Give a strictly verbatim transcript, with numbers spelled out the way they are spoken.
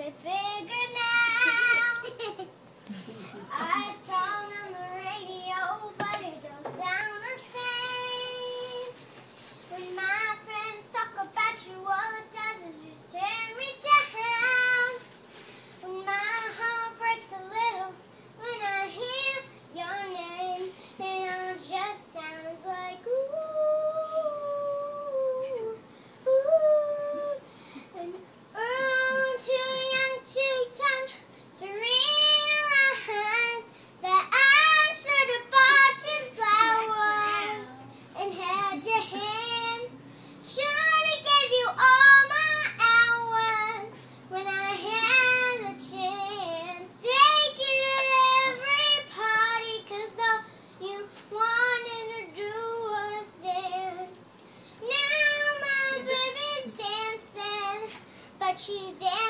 it bigger now. I sung on the radio, but it don't sound the same. When my friends talk about you, all it does is just tear me down. When my heart breaks a little when I hear your name, and it just sounds like ooh, ooh, and ooh, too young, too young to realize that I should have bought you flowers and held your hand. Should have gave you all my hours when I had a chance. Take you to every party, 'cause all you wanted to do was dance. Now my baby's dancing, but she's dancing